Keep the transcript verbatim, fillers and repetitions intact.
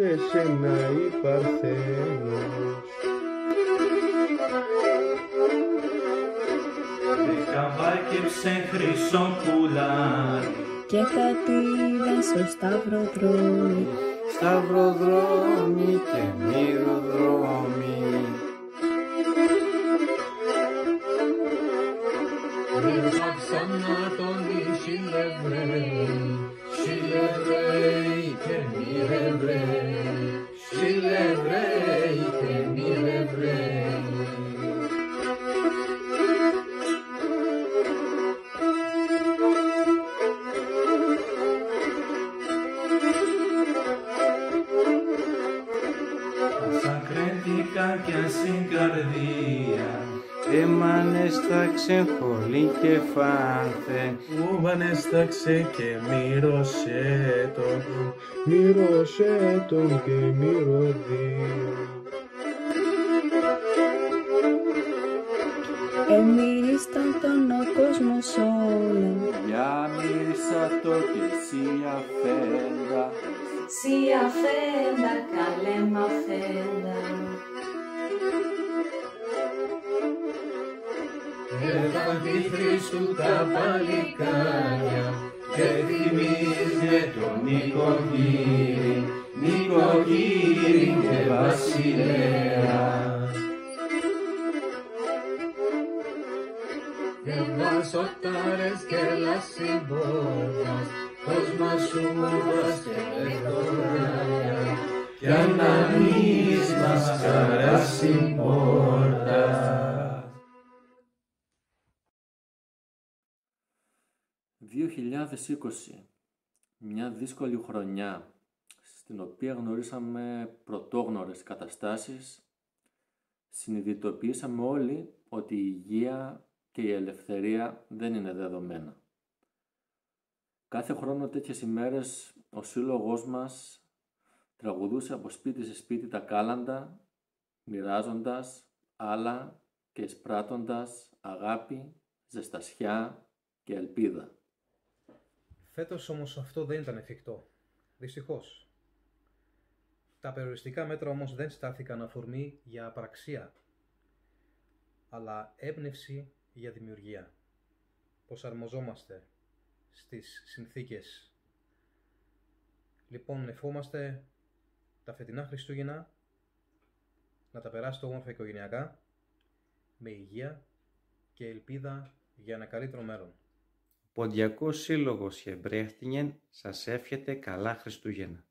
εσένα η Παρθένος. Καβάκεψε χρυσό πουλάρι και κατήβε στο σταυροδρόμι, σταυροδρόμι και μυροδρόμι. Ξανά τον Σιλεβρέι, Σιλεβρέι και Μυρεβρέι, Σιλεβρέι και Μυρεβρέι. ασακρέντικα κι ασυγκαρδία, Εμανέσταξε χολή και φάνθε, Ουβανέσταξε και μύρωσε τον, Μύρωσε τον και μυρωδίο. εμύρισταν τον ο κόσμος όλων, για μύρισα το και εσύ αφέντα, Σι αφέντα, καλέ μ' αφέντα. Έρθαν τη Χριστού τα παλικάρια και θυμίζε τον νοικοκύρη, νοικοκύρη και βασιλέα. Και βασοτάρες και λασιμπόρτας, κόσμα σου και λεπτοράρια, κι αναμείς μας καρασιμπόρτας. δύο χιλιάδες είκοσι, μια δύσκολη χρονιά στην οποία γνωρίσαμε πρωτόγνωρες καταστάσεις, συνειδητοποιήσαμε όλοι ότι η υγεία και η ελευθερία δεν είναι δεδομένα. Κάθε χρόνο τέτοιες ημέρες ο σύλλογος μας τραγουδούσε από σπίτι σε σπίτι τα κάλαντα, μοιράζοντας άλλα και εισπράττοντας αγάπη, ζεστασιά και ελπίδα. Φέτος όμως αυτό δεν ήταν εφικτό. Δυστυχώς. Τα περιοριστικά μέτρα όμως δεν στάθηκαν αφορμή για απραξία, αλλά έμπνευση για δημιουργία. Προσαρμοζόμαστε στις συνθήκες. Λοιπόν, ευχόμαστε τα φετινά Χριστούγεννα να τα περάσετε όμορφα οικογενειακά, με υγεία και ελπίδα για ένα καλύτερο μέλλον. Ποντιακός Σύλλογος Χεμπρέχτινγεν σας εύχεται καλά Χριστούγεννα.